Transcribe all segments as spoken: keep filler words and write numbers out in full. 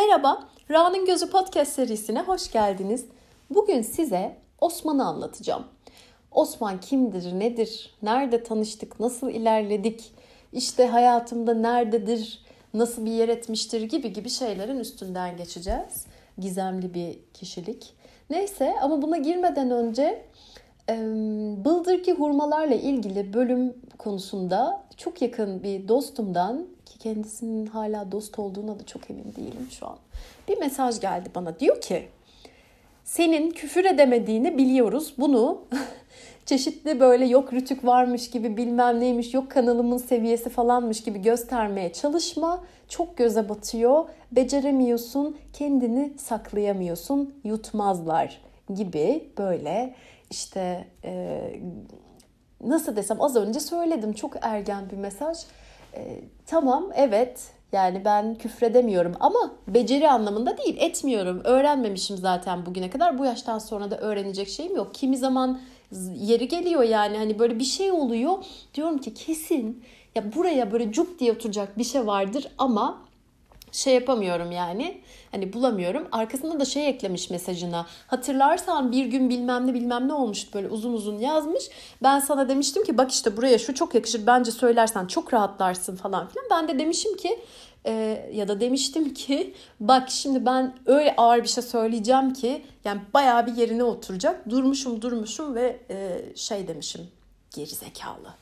Merhaba, Ra'nın Gözü Podcast serisine hoş geldiniz. Bugün size Osman'ı anlatacağım. Osman kimdir, nedir, nerede tanıştık, nasıl ilerledik, işte hayatımda nerededir, nasıl bir yer etmiştir gibi gibi şeylerin üstünden geçeceğiz. Gizemli bir kişilik. Neyse ama buna girmeden önce bıldırcın hurmalarla ilgili bölüm konusunda çok yakın bir dostumdan, ki kendisinin hala dost olduğuna da çok emin değilim şu an, bir mesaj geldi bana. Diyor ki, senin küfür edemediğini biliyoruz. Bunu çeşitli böyle yok rütük varmış gibi, bilmem neymiş, yok kanalımın seviyesi falanmış gibi göstermeye çalışma. Çok göze batıyor, beceremiyorsun, kendini saklayamıyorsun, yutmazlar gibi böyle işte e, nasıl desem, az önce söyledim, çok ergen bir mesaj. E, tamam, evet, yani ben küfredemiyorum ama beceri anlamında değil, etmiyorum. Öğrenmemişim zaten bugüne kadar. Bu yaştan sonra da öğrenecek şeyim yok. Kimi zaman yeri geliyor, yani hani böyle bir şey oluyor. Diyorum ki kesin ya buraya böyle cuk diye oturacak bir şey vardır ama şey yapamıyorum yani. Hani bulamıyorum. Arkasında da şey eklemiş mesajına. Hatırlarsan bir gün bilmem ne bilmem ne olmuş, böyle uzun uzun yazmış. Ben sana demiştim ki bak işte buraya şu çok yakışır, bence söylersen çok rahatlarsın falan filan. Ben de demişim ki e, ya da demiştim ki bak şimdi ben öyle ağır bir şey söyleyeceğim ki yani bayağı bir yerine oturacak. Durmuşum durmuşum ve e, şey demişim, gerizekalı.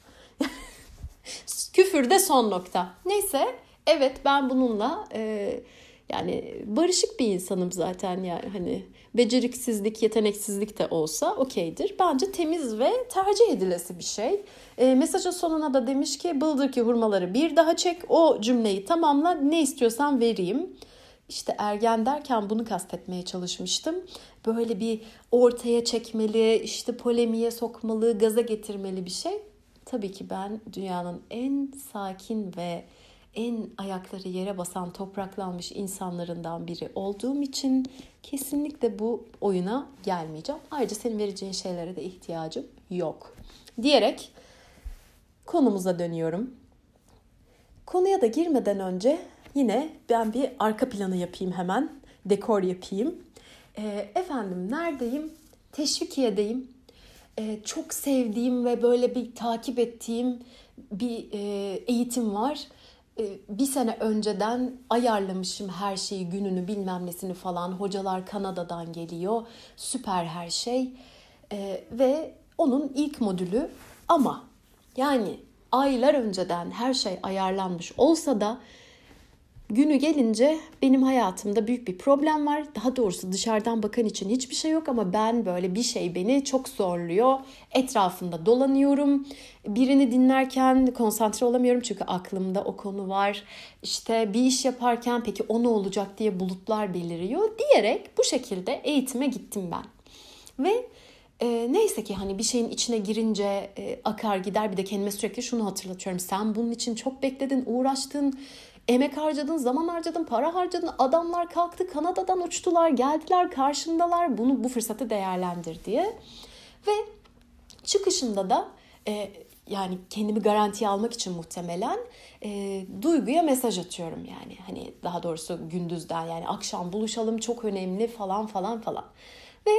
Küfür de son nokta. Neyse. Evet, ben bununla e, yani barışık bir insanım zaten, yani hani beceriksizlik, yeteneksizlik de olsa okeydir. Bence temiz ve tercih edilesi bir şey. E, mesajın sonuna da demiş ki bıldırcın hurmaları bir daha çek, o cümleyi tamamla, ne istiyorsan vereyim. İşte ergen derken bunu kastetmeye çalışmıştım. Böyle bir ortaya çekmeli, işte polemiğe sokmalı, gaza getirmeli bir şey. Tabii ki ben dünyanın en sakin ve en ayakları yere basan, topraklanmış insanlarından biri olduğum için kesinlikle bu oyuna gelmeyeceğim. Ayrıca senin vereceğin şeylere de ihtiyacım yok diyerek konumuza dönüyorum. Konuya da girmeden önce yine ben bir arka planı yapayım hemen. Dekor yapayım. E, efendim neredeyim? Teşvikiye'deyim. E, çok sevdiğim ve böyle bir takip ettiğim bir e, eğitim var. Bir sene önceden ayarlamışım her şeyi, gününü bilmem nesini falan. Hocalar Kanada'dan geliyor. Süper her şey. Ee, ve onun ilk modülü, ama yani aylar önceden her şey ayarlanmış olsa da günü gelince benim hayatımda büyük bir problem var. Daha doğrusu dışarıdan bakan için hiçbir şey yok ama ben böyle bir şey beni çok zorluyor. Etrafında dolanıyorum. Birini dinlerken konsantre olamıyorum çünkü aklımda o konu var. İşte bir iş yaparken peki o ne olacak diye bulutlar beliriyor diyerek bu şekilde eğitime gittim ben. Ve e, neyse ki hani bir şeyin içine girince e, akar gider. Bir de kendime sürekli şunu hatırlatıyorum. Sen bunun için çok bekledin, uğraştın. Emek harcadın, zaman harcadın, para harcadın. Adamlar kalktı, Kanada'dan uçtular, geldiler, karşındalar. Bunu, bu fırsatı değerlendir diye. Ve çıkışında da e, yani kendimi garantiye almak için muhtemelen e, Duygu'ya mesaj atıyorum yani. Hani daha doğrusu gündüzden, yani akşam buluşalım, çok önemli falan falan falan. Ve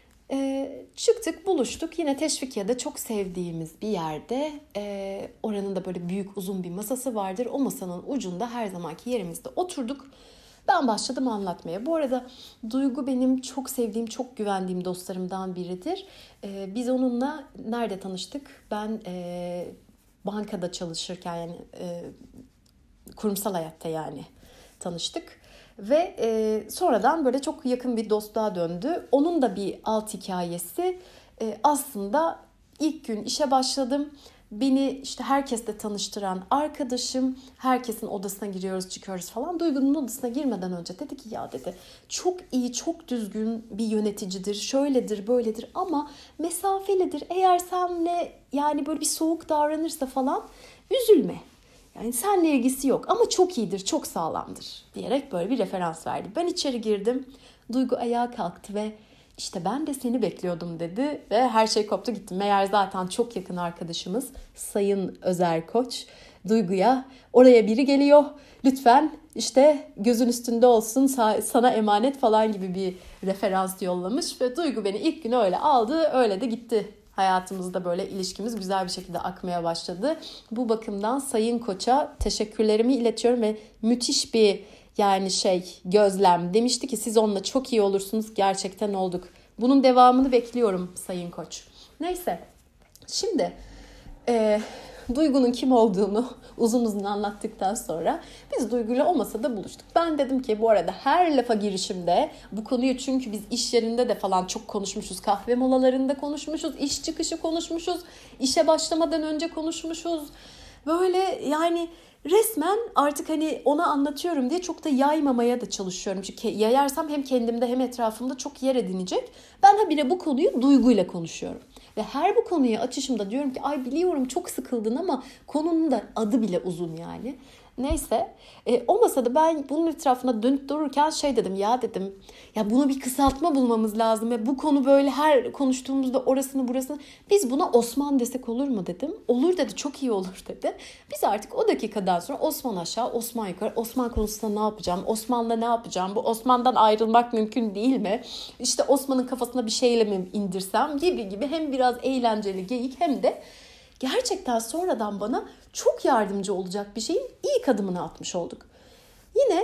Ee, çıktık, buluştuk. Yine Teşvikiye'de çok sevdiğimiz bir yerde. Ee, oranın da böyle büyük uzun bir masası vardır. O masanın ucunda her zamanki yerimizde oturduk. Ben başladım anlatmaya. Bu arada Duygu benim çok sevdiğim, çok güvendiğim dostlarımdan biridir. Ee, biz onunla nerede tanıştık? Ben e, bankada çalışırken, yani e, kurumsal hayatta yani tanıştık. Ve e, sonradan böyle çok yakın bir dostluğa döndü. Onun da bir alt hikayesi. E, aslında ilk gün işe başladım. Beni işte herkesle tanıştıran arkadaşım. Herkesin odasına giriyoruz, çıkıyoruz falan. Duygu'nun odasına girmeden önce dedi ki ya dedi, çok iyi, çok düzgün bir yöneticidir. Şöyledir, böyledir ama mesafelidir. Eğer senle yani böyle bir soğuk davranırsa falan üzülme. Yani seninle ilgisi yok ama çok iyidir, çok sağlamdır diyerek böyle bir referans verdi. Ben içeri girdim. Duygu ayağa kalktı ve işte ben de seni bekliyordum dedi ve her şey koptu gitti. Meğer zaten çok yakın arkadaşımız Sayın Özer Koç Duygu'ya, oraya biri geliyor, lütfen işte gözün üstünde olsun, sana emanet falan gibi bir referans yollamış. Ve Duygu beni ilk gün öyle aldı, öyle de gitti. Hayatımızda böyle ilişkimiz güzel bir şekilde akmaya başladı. Bu bakımdan Sayın Koç'a teşekkürlerimi iletiyorum ve müthiş bir yani şey gözlem. Demişti ki siz onunla çok iyi olursunuz. Gerçekten olduk. Bunun devamını bekliyorum Sayın Koç. Neyse. Şimdi e, Duygu'nun kim olduğunu uzun uzun anlattıktan sonra biz Duygu'yla o masada buluştuk. Ben dedim ki bu arada her lafa girişimde bu konuyu, çünkü biz iş yerinde de falan çok konuşmuşuz. Kahve molalarında konuşmuşuz, iş çıkışı konuşmuşuz, işe başlamadan önce konuşmuşuz. Böyle yani resmen artık hani ona anlatıyorum diye çok da yaymamaya da çalışıyorum. Çünkü yayarsam hem kendimde hem etrafımda çok yer edinecek. Ben habire bu konuyu Duygu'yla konuşuyorum. Ve her bu konuyu açışımda diyorum ki ay biliyorum çok sıkıldın ama konunun da adı bile uzun yani. Neyse e, o masada ben bunun etrafına dönüp dururken şey dedim ya dedim ya bunu bir kısaltma bulmamız lazım. Ya bu konu böyle her konuştuğumuzda orasını burasını biz buna Osman desek olur mu dedim. Olur dedi, çok iyi olur dedi. Biz artık o dakikadan sonra Osman aşağı Osman yukarı, Osman konusunda ne yapacağım, Osman'la ne yapacağım, bu Osman'dan ayrılmak mümkün değil mi? İşte Osman'ın kafasına bir şeyle mi indirsem gibi gibi hem biraz eğlenceli geyik hem de gerçekten sonradan bana çok yardımcı olacak bir şeyin ilk adımını atmış olduk. Yine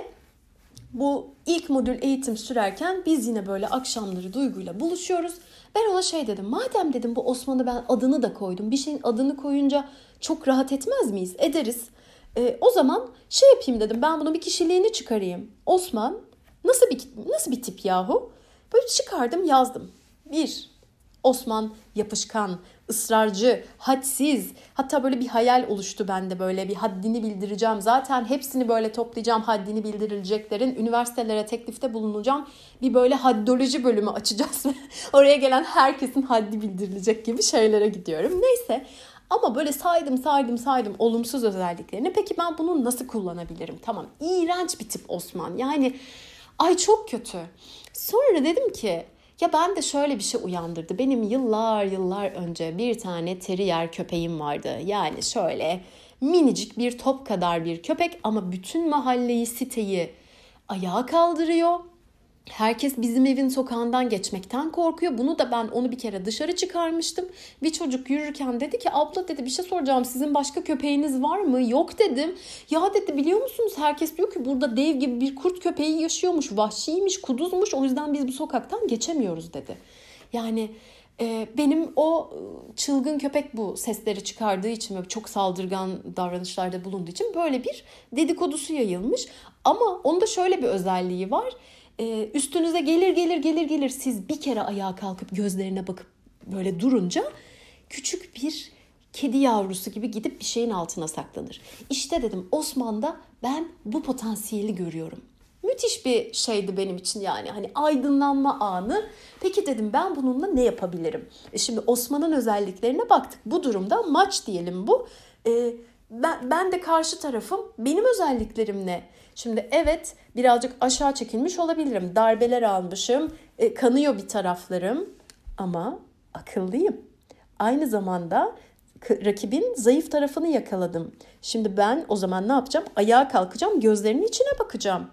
bu ilk modül eğitim sürerken biz yine böyle akşamları Duygu'yla buluşuyoruz. Ben ona şey dedim, madem dedim bu Osman'ı ben adını da koydum. Bir şeyin adını koyunca çok rahat etmez miyiz? Ederiz. E, o zaman şey yapayım dedim, ben bunun bir kişiliğini çıkarayım. Osman nasıl bir, nasıl bir tip yahu? Böyle çıkardım, yazdım. Bir, Osman yapışkan, ısrarcı, hadsiz. Hatta böyle bir hayal oluştu bende, böyle bir haddini bildireceğim. Zaten hepsini böyle toplayacağım, haddini bildirileceklerin. Üniversitelere teklifte bulunacağım. Bir böyle haddoloji bölümü açacağız. Oraya gelen herkesin haddi bildirilecek gibi şeylere gidiyorum. Neyse. Ama böyle saydım saydım saydım olumsuz özelliklerini. Peki ben bunu nasıl kullanabilirim? Tamam, iğrenç bir tip Osman. Yani ay çok kötü. Sonra dedim ki ya ben de şöyle bir şey uyandırdı. Benim yıllar yıllar önce bir tane terrier köpeğim vardı. Yani şöyle minicik bir top kadar bir köpek ama bütün mahalleyi, siteyi ayağa kaldırıyor. Herkes bizim evin sokağından geçmekten korkuyor. Bunu da ben onu bir kere dışarı çıkarmıştım. Bir çocuk yürürken dedi ki abla dedi bir şey soracağım, sizin başka köpeğiniz var mı? Yok dedim. Ya dedi biliyor musunuz herkes diyor ki burada dev gibi bir kurt köpeği yaşıyormuş. Vahşiymiş, kuduzmuş, o yüzden biz bu sokaktan geçemiyoruz dedi. Yani e, benim o çılgın köpek bu sesleri çıkardığı için ve çok saldırgan davranışlarda bulunduğu için böyle bir dedikodusu yayılmış. Ama onda şöyle bir özelliği var. Ee, üstünüze gelir gelir gelir gelir siz bir kere ayağa kalkıp gözlerine bakıp böyle durunca küçük bir kedi yavrusu gibi gidip bir şeyin altına saklanır. İşte dedim Osman'da ben bu potansiyeli görüyorum. Müthiş bir şeydi benim için yani hani aydınlanma anı. Peki dedim ben bununla ne yapabilirim? E şimdi Osman'ın özelliklerine baktık. Bu durumda maç diyelim bu. E, ben, ben de karşı tarafım, benim özelliklerim ne? Şimdi evet birazcık aşağı çekilmiş olabilirim. Darbeler almışım, e, kanıyor bir taraflarım ama akıllıyım. Aynı zamanda rakibin zayıf tarafını yakaladım. Şimdi ben o zaman ne yapacağım? Ayağa kalkacağım, gözlerinin içine bakacağım.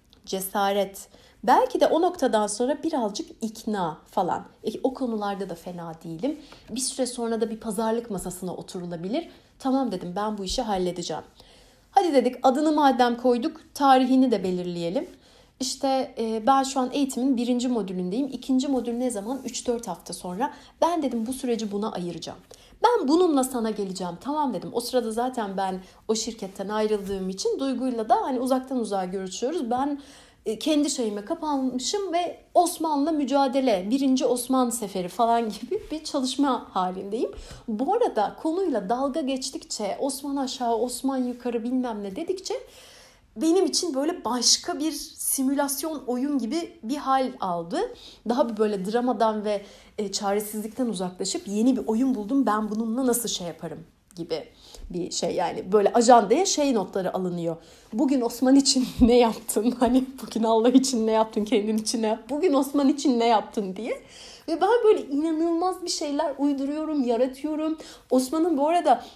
Cesaret. Belki de o noktadan sonra birazcık ikna falan. E, o konularda da fena değilim. Bir süre sonra da bir pazarlık masasına oturulabilir. Tamam dedim ben bu işi halledeceğim. Hadi dedik adını madem koyduk tarihini de belirleyelim. İşte e, ben şu an eğitimin birinci modülündeyim. İkinci modül ne zaman? üç dört hafta sonra. Ben dedim bu süreci buna ayıracağım. Ben bununla sana geleceğim. Tamam dedim. O sırada zaten ben o şirketten ayrıldığım için Duygu'yla da hani uzaktan uzağa görüşüyoruz. Ben e, kendi şeyime kapanmışım ve Osman'la mücadele, birinci Osman seferi falan gibi bir çalışma halindeyim. Bu arada konuyla dalga geçtikçe, Osman aşağı, Osman yukarı bilmem ne dedikçe benim için böyle başka bir simülasyon oyun gibi bir hal aldı. Daha bir böyle dramadan ve e, çaresizlikten uzaklaşıp yeni bir oyun buldum. Ben bununla nasıl şey yaparım gibi bir şey, yani böyle ajandaya şey notları alınıyor. Bugün Osman için ne yaptın? Hani bugün Allah için ne yaptın? Kendin için ne yaptın? Bugün Osman için ne yaptın diye. Ve ben böyle inanılmaz bir şeyler uyduruyorum, yaratıyorum. Osman'ın bu arada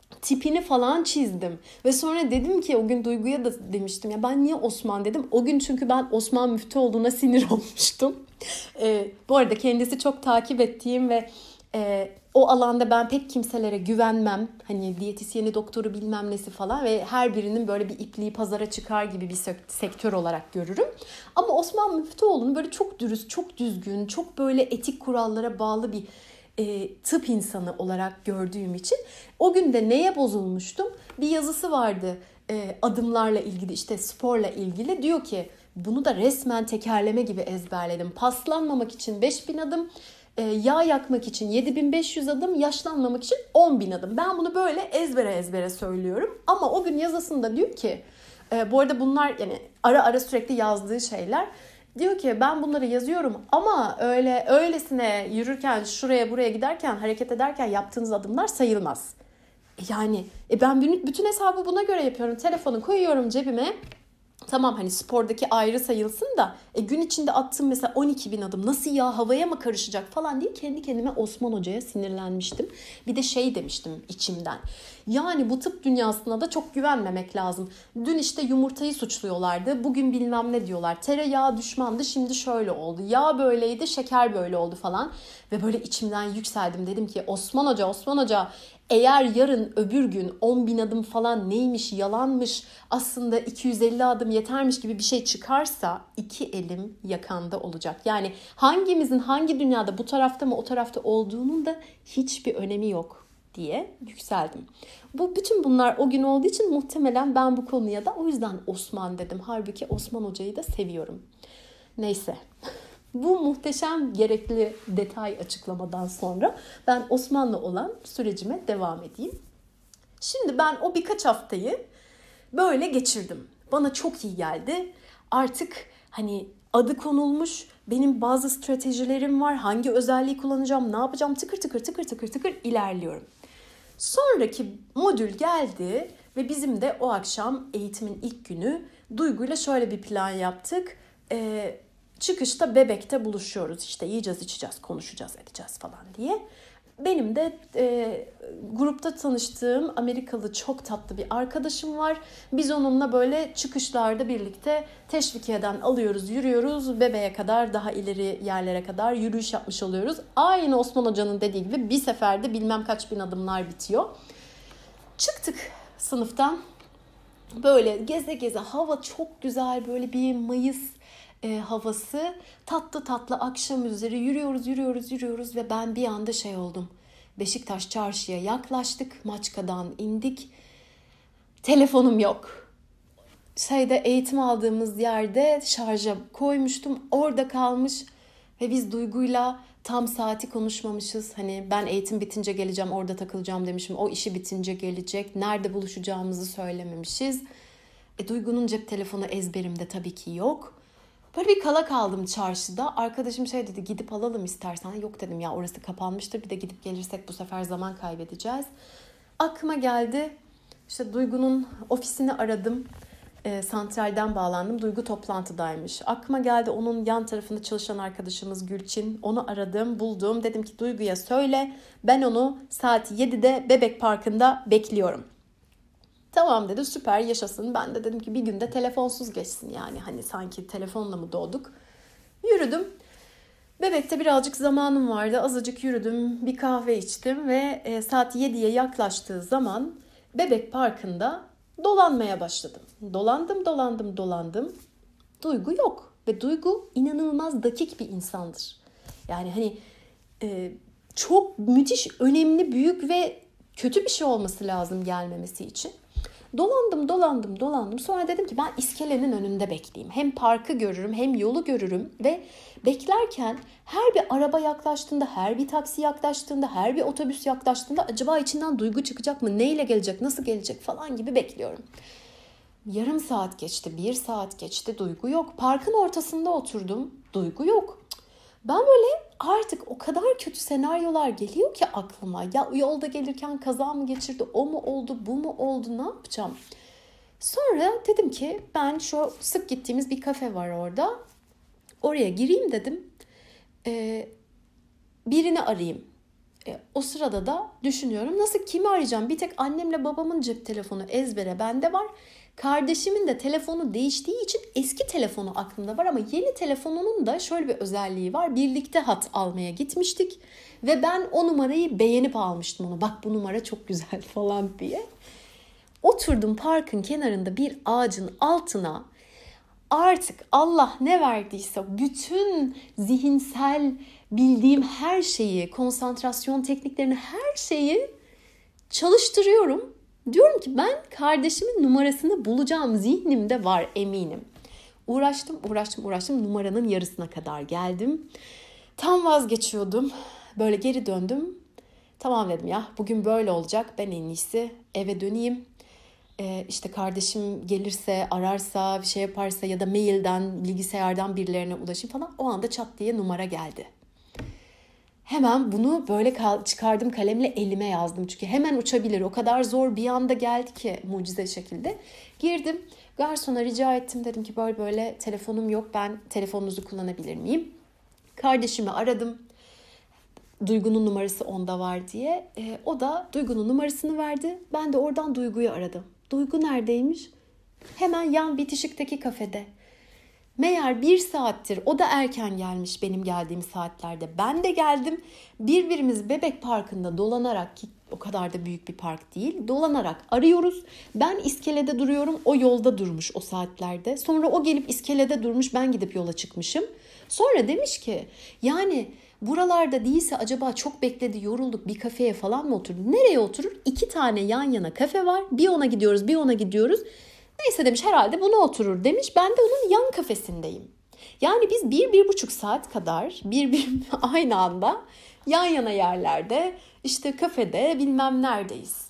tipini falan çizdim. Ve sonra dedim ki o gün Duygu'ya da demiştim ya ben niye Osman dedim. O gün çünkü ben Osman Müftü olduğuna sinir olmuştum. E, bu arada kendisi çok takip ettiğim ve e, o alanda ben pek kimselere güvenmem. Hani diyetisyeni, doktoru bilmem nesi falan ve her birinin böyle bir ipliği pazara çıkar gibi bir sektör olarak görürüm. Ama Osman Müftüoğlu'nu böyle çok dürüst, çok düzgün, çok böyle etik kurallara bağlı bir E, tıp insanı olarak gördüğüm için o gün de neye bozulmuştum? Bir yazısı vardı e, adımlarla ilgili, işte sporla ilgili. Diyor ki bunu da resmen tekerleme gibi ezberledim. Paslanmamak için beş bin adım, e, yağ yakmak için yedi bin beş yüz adım, yaşlanmamak için on bin adım. Ben bunu böyle ezbere ezbere söylüyorum. Ama o gün yazısında diyor ki e, bu arada bunlar yani ara ara sürekli yazdığı şeyler. Diyor ki ben bunları yazıyorum ama öyle öylesine yürürken, şuraya buraya giderken, hareket ederken yaptığınız adımlar sayılmaz. Yani e ben bütün hesabı buna göre yapıyorum. Telefonu koyuyorum cebime. Tamam hani spordaki ayrı sayılsın da e, gün içinde attığım mesela on iki bin adım nasıl ya havaya mı karışacak falan diye kendi kendime Osman Hoca'ya sinirlenmiştim. Bir de şey demiştim içimden. Yani bu tıp dünyasına da çok güvenmemek lazım. Dün işte yumurtayı suçluyorlardı. Bugün bilmem ne diyorlar. Tereyağı düşmandı şimdi şöyle oldu. Yağ böyleydi şeker böyle oldu falan. Ve böyle içimden yükseldim. Dedim ki Osman Hoca Osman Hoca eğer yarın öbür gün on bin adım falan neymiş yalanmış aslında iki yüz elli adım yetermiş gibi bir şey çıkarsa iki elim yakanda olacak. Yani hangimizin hangi dünyada bu tarafta mı o tarafta olduğunun da hiçbir önemi yok diye yükseldim. Bu bütün bunlar o gün olduğu için muhtemelen ben bu konuya da o yüzden Osman dedim. Halbuki Osman Hoca'yı da seviyorum. Neyse. Bu muhteşem gerekli detay açıklamadan sonra ben Osman'la olan sürecime devam edeyim. Şimdi ben o birkaç haftayı böyle geçirdim. Bana çok iyi geldi. Artık hani adı konulmuş, benim bazı stratejilerim var. Hangi özelliği kullanacağım, ne yapacağım tıkır tıkır tıkır tıkır tıkır ilerliyorum. Sonraki modül geldi ve bizim de o akşam eğitimin ilk günü Duygu'yla şöyle bir plan yaptık. Ee, çıkışta Bebek'te buluşuyoruz. İşte yiyeceğiz, içeceğiz, konuşacağız, edeceğiz falan diye. Benim de e, grupta tanıştığım Amerikalı çok tatlı bir arkadaşım var. Biz onunla böyle çıkışlarda birlikte Teşvikiye'den alıyoruz, yürüyoruz. Bebeğe kadar, daha ileri yerlere kadar yürüyüş yapmış oluyoruz. Aynı Osman Hoca'nın dediği gibi bir seferde bilmem kaç bin adımlar bitiyor. Çıktık sınıftan. Böyle geze geze hava çok güzel, böyle bir Mayıs e, havası, tatlı tatlı akşam üzeri yürüyoruz yürüyoruz yürüyoruz ve ben bir anda şey oldum. Beşiktaş çarşıya yaklaştık, Maçka'dan indik. Telefonum yok. Şeyde eğitim aldığımız yerde şarja koymuştum, orada kalmış ve biz Duygu'yla tam saati konuşmamışız. Hani ben eğitim bitince geleceğim, orada takılacağım demişim. O işi bitince gelecek. Nerede buluşacağımızı söylememişiz. E, Duygu'nun cep telefonu ezberimde tabii ki yok. Böyle bir kala kaldım çarşıda. Arkadaşım şey dedi, gidip alalım istersen. Yok dedim ya, orası kapanmıştır. Bir de gidip gelirsek bu sefer zaman kaybedeceğiz. Aklıma geldi. İşte Duygu'nun ofisini aradım. E, santralden bağlandım. Duygu toplantıdaymış. Aklıma geldi, onun yan tarafında çalışan arkadaşımız Gülçin. Onu aradım, buldum. Dedim ki Duygu'ya söyle. Ben onu saat yedide Bebek Parkı'nda bekliyorum. Tamam dedi, süper, yaşasın. Ben de dedim ki bir günde telefonsuz geçsin yani. Hani sanki telefonla mı doğduk? Yürüdüm. Bebek'te birazcık zamanım vardı. Azıcık yürüdüm. Bir kahve içtim ve e, saat yediye yaklaştığı zaman Bebek Parkı'nda dolanmaya başladım. Dolandım, dolandım, dolandım. Duygu yok. Ve Duygu inanılmaz dakik bir insandır. Yani hani e, çok müthiş, önemli, büyük ve kötü bir şey olması lazım gelmemesi için. Dolandım, dolandım, dolandım. Sonra dedim ki ben iskelenin önünde bekleyeyim. Hem parkı görürüm, hem yolu görürüm ve beklerken her bir araba yaklaştığında, her bir taksi yaklaştığında, her bir otobüs yaklaştığında acaba içinden Duygu çıkacak mı? Neyle gelecek, nasıl gelecek falan gibi bekliyorum. Yarım saat geçti, bir saat geçti, Duygu yok. Parkın ortasında oturdum, Duygu yok. Ben böyle artık o kadar kötü senaryolar geliyor ki aklıma. Ya yolda gelirken kaza mı geçirdi, o mu oldu, bu mu oldu, ne yapacağım? Sonra dedim ki ben şu sık gittiğimiz bir kafe var orada. Oraya gireyim dedim. Ee, birini arayayım. E, o sırada da düşünüyorum nasıl kimi arayacağım? Bir tek annemle babamın cep telefonu ezbere bende var. Kardeşimin de telefonu değiştiği için eski telefonu aklımda var ama yeni telefonunun da şöyle bir özelliği var. Birlikte hat almaya gitmiştik ve ben o numarayı beğenip almıştım onu. Bak bu numara çok güzel falan diye. Oturdum parkın kenarında bir ağacın altına. Artık Allah ne verdiyse bütün zihinsel bildiğim her şeyi, konsantrasyon tekniklerini, her şeyi çalıştırıyorum. Diyorum ki ben kardeşimin numarasını bulacağım, zihnimde var eminim. Uğraştım, uğraştım, uğraştım. Numaranın yarısına kadar geldim. Tam vazgeçiyordum. Böyle geri döndüm. Tamam dedim ya bugün böyle olacak. Ben en iyisi eve döneyim. Ee, işte kardeşim gelirse, ararsa, bir şey yaparsa ya da mailden, bilgisayardan birilerine ulaşayım falan. O anda çat diye numara geldi. Hemen bunu böyle çıkardım kalemle elime yazdım. Çünkü hemen uçabilir. O kadar zor bir anda geldi ki mucize şekilde. Girdim. Garsona rica ettim. Dedim ki böyle böyle telefonum yok. Ben telefonunuzu kullanabilir miyim? Kardeşimi aradım. Duygu'nun numarası onda var diye. E, o da Duygu'nun numarasını verdi. Ben de oradan Duygu'yu aradım. Duygu neredeymiş? Hemen yan bitişikteki kafede. Meğer bir saattir o da erken gelmiş benim geldiğim saatlerde. Ben de geldim. Birbirimiz Bebek Parkı'nda dolanarak, ki o kadar da büyük bir park değil, dolanarak arıyoruz. Ben iskelede duruyorum, o yolda durmuş o saatlerde. Sonra o gelip iskelede durmuş, ben gidip yola çıkmışım. Sonra demiş ki yani buralarda değilse acaba çok bekledi, yorulduk, bir kafeye falan mı oturdu? Nereye oturur? İki tane yan yana kafe var. Bir ona gidiyoruz, bir ona gidiyoruz. Neyse demiş herhalde buna oturur demiş. Ben de onun yan kafesindeyim. Yani biz bir, bir buçuk saat kadar bir, aynı anda yan yana yerlerde işte kafede bilmem neredeyiz.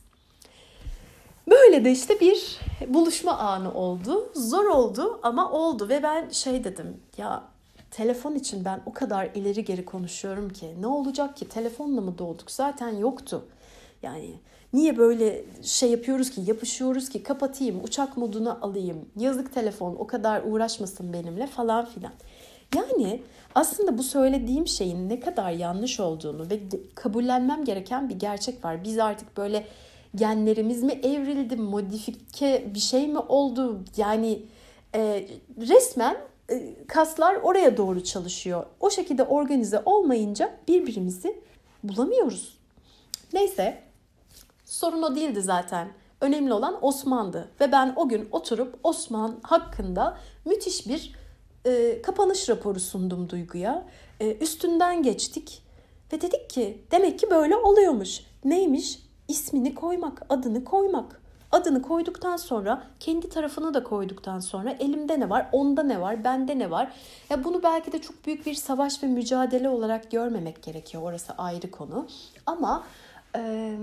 Böyle de işte bir buluşma anı oldu. Zor oldu ama oldu ve ben şey dedim ya telefon için ben o kadar ileri geri konuşuyorum ki ne olacak ki telefonla mı doğduk zaten yoktu. Yani niye böyle şey yapıyoruz ki yapışıyoruz ki kapatayım uçak moduna alayım yazık telefon o kadar uğraşmasın benimle falan filan. Yani aslında bu söylediğim şeyin ne kadar yanlış olduğunu ve kabullenmem gereken bir gerçek var. Biz artık böyle genlerimiz mi evrildi, modifike bir şey mi oldu? Yani e, resmen e, kaslar oraya doğru çalışıyor. O şekilde organize olmayınca birbirimizi bulamıyoruz. Neyse, sorun o değildi zaten. Önemli olan Osman'dı. Ve ben o gün oturup Osman hakkında müthiş bir e, kapanış raporu sundum Duygu'ya. E, üstünden geçtik ve dedik ki demek ki böyle oluyormuş. Neymiş? İsmini koymak, adını koymak. Adını koyduktan sonra, kendi tarafını da koyduktan sonra elimde ne var, onda ne var, bende ne var? Ya bunu belki de çok büyük bir savaş ve mücadele olarak görmemek gerekiyor. Orası ayrı konu. Ama e,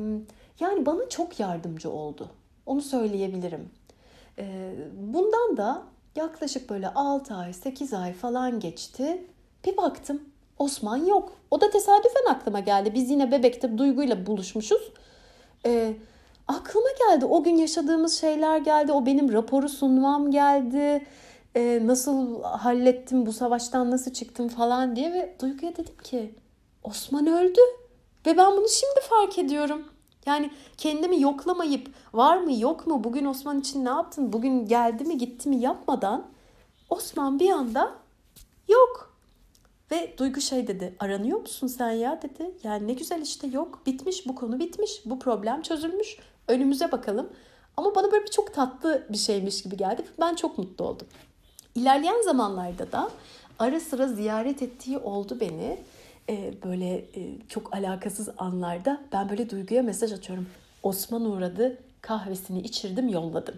yani bana çok yardımcı oldu. Onu söyleyebilirim. E, bundan da yaklaşık böyle altı ay, sekiz ay falan geçti. Bir baktım Osman yok. O da tesadüfen aklıma geldi. Biz yine Bebek'te Duygu'yla buluşmuşuz. E, aklıma geldi. O gün yaşadığımız şeyler geldi. O benim raporu sunmam geldi. E, nasıl hallettim, bu savaştan nasıl çıktım falan diye. Ve Duygu'ya dedim ki Osman öldü. Ve ben bunu şimdi fark ediyorum. Yani kendimi yoklamayıp var mı yok mu bugün Osman için ne yaptın, bugün geldi mi gitti mi yapmadan Osman bir anda yok. Ve Duygu şey dedi, aranıyor musun sen ya dedi. Yani ne güzel işte yok, bitmiş bu konu, bitmiş bu problem çözülmüş, önümüze bakalım. Ama bana böyle bir çok tatlı bir şeymiş gibi geldi. Ben çok mutlu oldum. İlerleyen zamanlarda da ara sıra ziyaret ettiği oldu beni. Ee, böyle e, çok alakasız anlarda ben böyle Duygu'ya mesaj atıyorum. Osman uğradı, kahvesini içirdim, yolladım.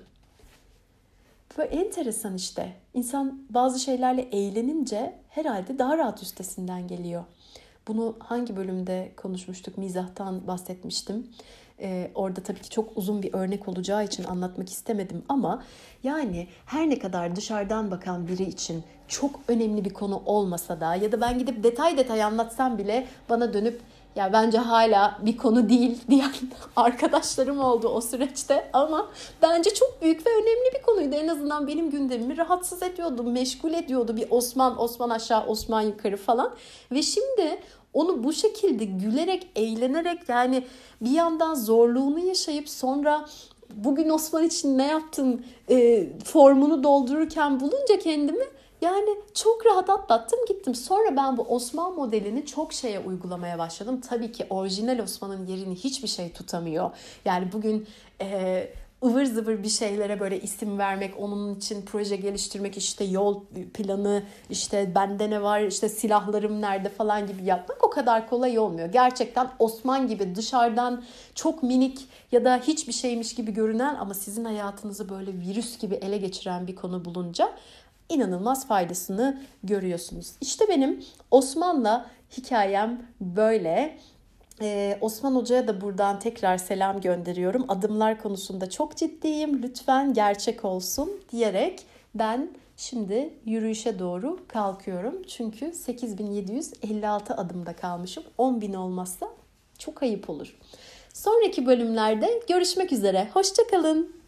Böyle enteresan işte. İnsan bazı şeylerle eğlenince herhalde daha rahat üstesinden geliyor. Bunu hangi bölümde konuşmuştuk? Mizahtan bahsetmiştim. Ee, orada tabii ki çok uzun bir örnek olacağı için anlatmak istemedim ama yani her ne kadar dışarıdan bakan biri için çok önemli bir konu olmasa da ya da ben gidip detay detay anlatsam bile bana dönüp ya bence hala bir konu değil diyen arkadaşlarım oldu o süreçte ama bence çok büyük ve önemli bir konuydu. En azından benim gündemimi rahatsız ediyordu, meşgul ediyordu bir Osman, Osman aşağı, Osman yukarı falan. Ve şimdi onu bu şekilde gülerek, eğlenerek, yani bir yandan zorluğunu yaşayıp sonra bugün Osman için ne yaptın e, formunu doldururken bulunca kendimi, yani çok rahat atlattım gittim. Sonra ben bu Osman modelini çok şeye uygulamaya başladım. Tabii ki orijinal Osman'ın yerini hiçbir şey tutamıyor. Yani bugün e, ıvır zıvır bir şeylere böyle isim vermek, onun için proje geliştirmek, işte yol planı, işte bende ne var, işte silahlarım nerede falan gibi yapmak o kadar kolay olmuyor. Gerçekten Osman gibi dışarıdan çok minik ya da hiçbir şeymiş gibi görünen ama sizin hayatınızı böyle virüs gibi ele geçiren bir konu bulunca inanılmaz faydasını görüyorsunuz. İşte benim Osman'la hikayem böyle. Ee, Osman Hoca'ya da buradan tekrar selam gönderiyorum. Adımlar konusunda çok ciddiyim. Lütfen gerçek olsun diyerek ben şimdi yürüyüşe doğru kalkıyorum. Çünkü sekiz bin yedi yüz elli altı adımda kalmışım. on bin olmazsa çok ayıp olur. Sonraki bölümlerde görüşmek üzere. Hoşça kalın.